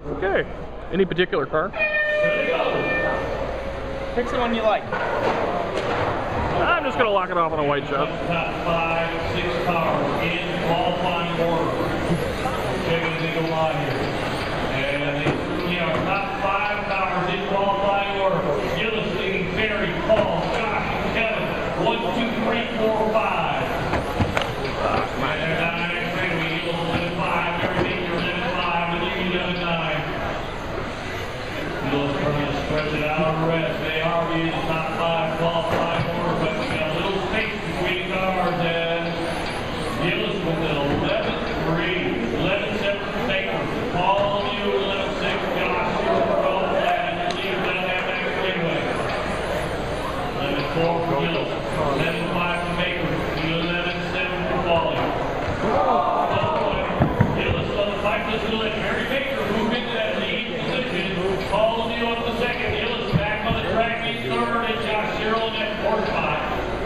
Okay. Any particular car? Pick the one you like. I'm just gonna lock it off on a white shot. Top 5, 6 cars in qualifying order. Checking as they go by here. And you know, top 5 cars in qualifying order. Gillis leading Barry, Paul, Josh, and Kevin. 1, 2, 3, 4, 5. And they're down there next thing. We Gillis 11-5, Barry Baker 11-5, and Lee 11-9. Gillis trying to stretch it out on the rest. They are in the top 5 qualifying order, but we got a little space between cars, and Gillis with an 11-3, 11-7 Baker, Paul Mew 11-6, Josh Rowe, and leader down that back straightaway. 11-4 for Gillis, 11-5 for Baker, 11-7 for Paulie. Gillis on the pipe to the left. Barry Baker moved into that lead position. Paul Mew up the second. Gillis back on the track, he's third, and Josh Sherrill in that fourth spot.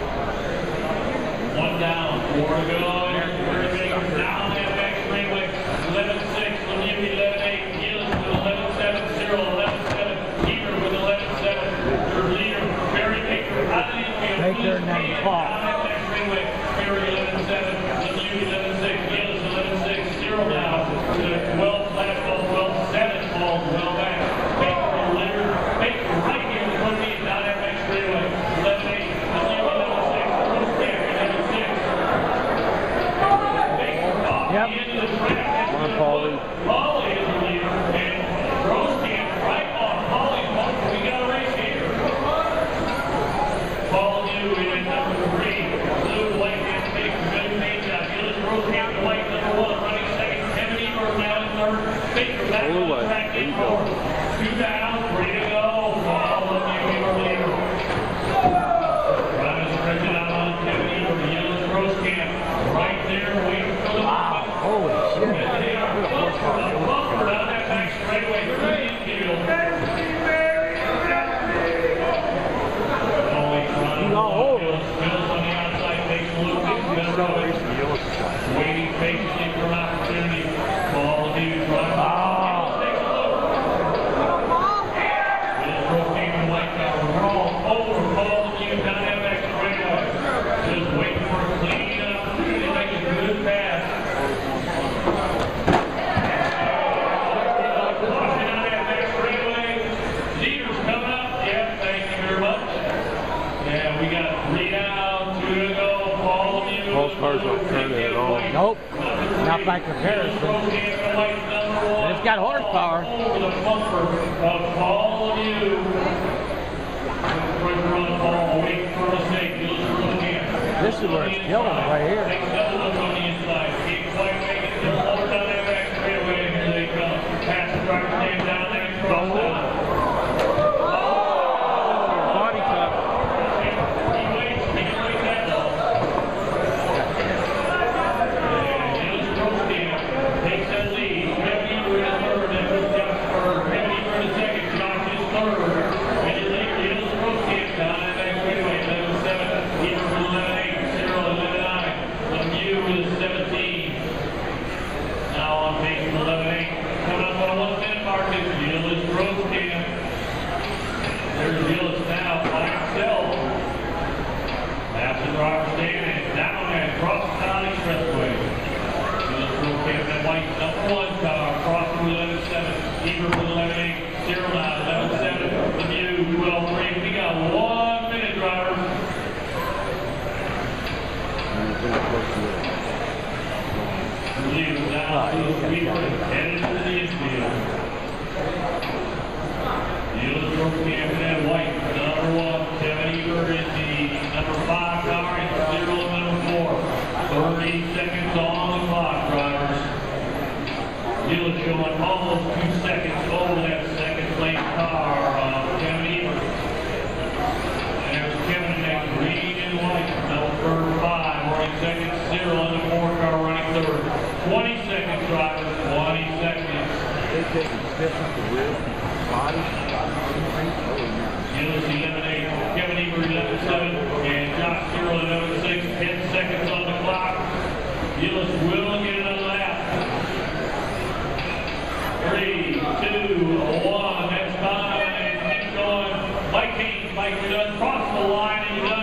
1 down, 4 to go. Here's Barry Baker down that back straightaway. 11-6, Lemieux 11-8, Gillis with 11-7, Sherrill 11-7, Heber with 11-7. Your leader, Barry Baker, out of the infield. Baker and then Paul. Down that back straightaway. Barry 11-7, Lemieux 11-6, Gillis 11-6, Sherrill now to the 12th lap, 12-7, Paul well back. Baker leader, Baker right here in front of me, down that back straightaway. 11-8, Lemieux 11-6, Roskamp 11-6. Baker off the end of the track. Come on, Paulie. Paulie is the leader, and Roskamp right on Paulie's mark. We got a race here. Paul Mew in number 3. Blue, white, and pink. Good paint job. Gillis, Roskamp, the white, number 1. Running second. Kevin Ebert now in third. Baker back on the track in fourth. 2 down, 3 to go. Paul Mew, your leader. Trying to stretch it out on Kevin Ebert. Gillis, Roskamp right there waiting for the Holy shit. and they are bumper down that back straightaway through the infield. He's all over. Gillis on the outside takes a look at waiting patiently for an opportunity. Ball to Gillis takes a look. Gillis Roskamp and white car roll over Paul Mew down that back straightaway. Just waiting for a clean opportunity to make a good pass. Leaders coming up. Yeah, thank you very much. Yeah, we got 3 down, 2 to go. Paul Mew. Most cars don't turn it at all. Nope. Not by comparison. It's got horsepower. Over the bumper of Paul Mew. Pressure on the ball, waiting for a mistake. Gillis Roskamp. This is where it's killing right here. Takes another look on the inside. Can't quite make it. They'll hold down that back straightaway. Here they come. Pass the driver stand down there and cross down. Body cut. He waits. He can wait that long. Gillis Roskamp takes that lead. Kevin Ebert is third. Then goes Josh Berg. Kevin Ebert is second. Josh is third. And his leader, Gillis Roskamp, down that back straightaway. 11-7. Ebert with 11-8. Sherrill 11-9. Lemieux with 17. Now on pace with 11-8. Coming up on a 1-minute mark is Gillis Roskamp. There's Gillis now by himself. That's the driver standing down and across the town expressway. Gillis Roskamp, that white number 1 car, crossing with 11-7. Ebert with 11-8. Sherrill now 11-7. Lemieux 12-3. We got 1 minute, drivers. Lemieux now to the sweeper, headed to the infield. Gillis Roskamp in that white, number 1. Kevin Ebert in the number 5 car, and Sherrill in number 4. 30 seconds on the clock, drivers. Gillis showing almost 2 seconds over that second place car of Kevin Ebert. And there's Kevin in that green and white, number 5, running second. Sherrill in the 4 car, running third. 20 seconds, drivers, 20 seconds. Gillis 11-8, Kevin Ebert 11-7, and Josh Sherrill 11-6. 10 seconds on the clock. Gillis will get another lap. 3, 2, 1. That's fine. Keep going. Mike Haynes, Mike, you're done. Cross the line and you're done.